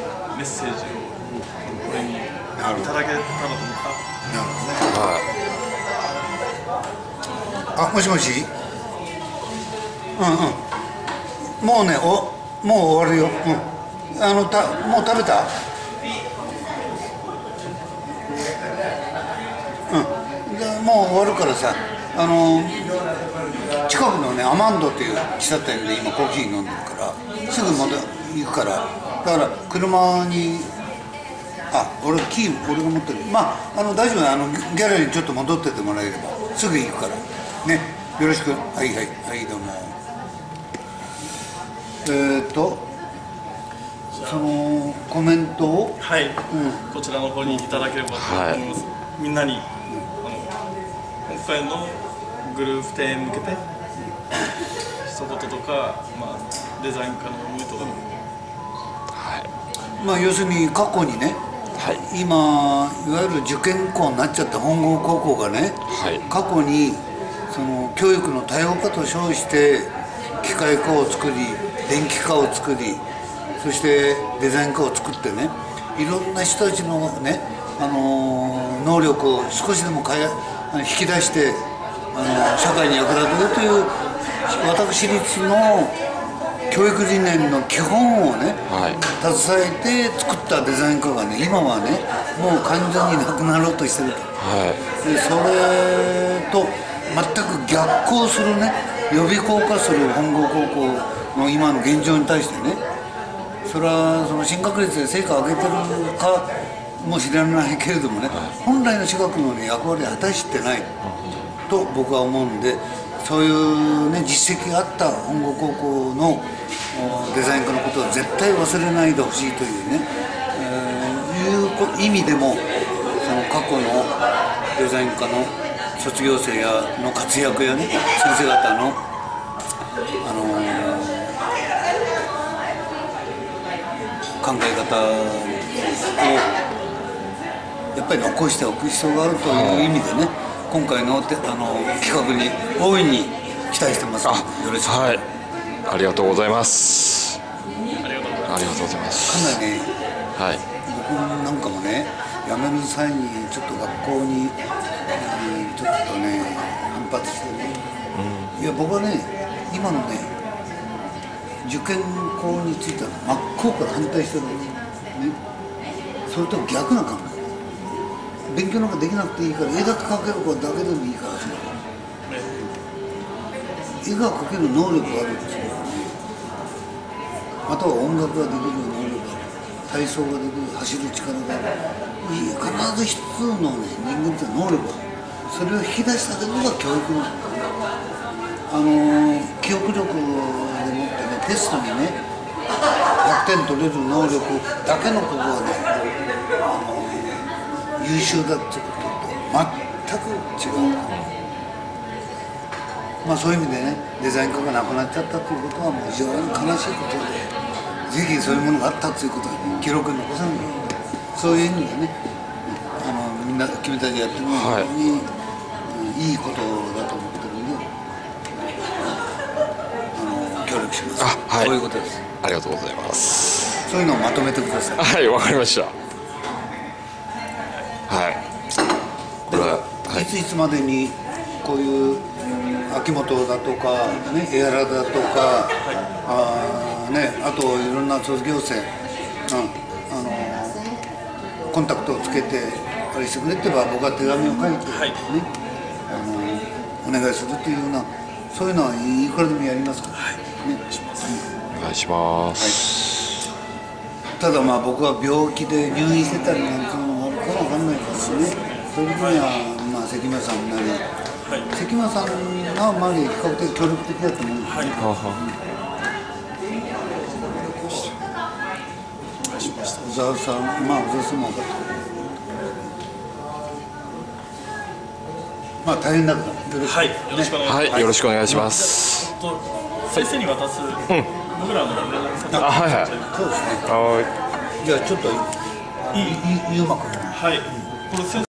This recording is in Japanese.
メッセージをこれにいただけたらと思った。なるほどね。 はい。あ、もしもし。もうね、もう終わるよ。もう食べた？もう終わるからさ、近くのねアマンドっていう喫茶店で今コーヒー飲んでるからすぐ行くから、だから車に俺が持ってる。まあ大丈夫。ギャラリーにちょっと戻っててもらえればすぐ行くからね。よろしく。はいはいはい、どうも。そのコメントをこちらの方にいただければと思います。みんなに今回のグループ展へ向けて一言とか、デザイン科の思いとかでも、 要するに過去にね、今いわゆる受験校になっちゃった本郷高校がね、過去にその教育の多様化と称して機械科を作り、電気科を作り、そしてデザイン科を作ってね、いろんな人たちのね、能力を少しでも引き出して社会に役立てるという私立の教育理念の基本をね、携えて作ったデザイン科がね、今はねもう完全になくなろうとしてると、でそれと全く逆行するね、予備校化する本郷高校の今の現状に対してね、それはその進学率で成果を上げてるかもしれないけれどもね、本来の私学の、ね、役割を果たしてないと僕は思うんで、そういう、ね、実績があった本郷高校のデザイン科のことを絶対忘れないでほしいというね、いう意味でもその過去のデザイン科の卒業生の活躍やね、先生方の考え方をやっぱり残しておく必要があるという意味でね、今回の企画に大いに期待してます。よろしく。 ありがとうございます。ありがとうございます。 かなりね、僕なんかもね、辞める際にちょっと学校にちょっとね反発してね、いや僕はね今のね受験校については真っ向から反対してるんですよね。それと逆な考え、勉強なんかできなくていいから絵だけ描ける子だけでもいいから、絵が描ける能力があるんですよね。または音楽ができる能力がある、体操ができる、走る力がある、必ず一つのね人間って能力がある。それを引き出してあげるのが教育なんですね。記憶力でもってね、テストにね100点取れる能力だけの子がね優秀だっていうことと全く違う。そういう意味でね、デザイン科がなくなっちゃったということはもう非常に悲しいことで、ぜひそういうものがあったということは記録に残さなきゃいけない。そういう意味でね、みんな君たちやってるのは非常にいいことだと思ってるんで、協力します。そういうことです。 ありがとうございます。 そういうのをまとめてください。 はい、わかりました。 これはいつまでにこういう秋元だとか、ね、エアラだとか、あといろんな卒業生、コンタクトをつけてあれしてくれってば僕は手紙を書いて、ね、お願いするというような、そういうのはいくらでもやりますから、ね、 お願いします。 ただ僕は病気で入院してたりなんていうのがあるかもわかんないからね。そういう時には関村さんなり、関村さんが周り比較的協力的だと思うんですね。小沢さん、小沢さんも分かってる。大変だけど、 よろしくお願いします。 先生に渡す僕らの連絡先。 そうですね。じゃあちょっとゆうまくん。 これ先生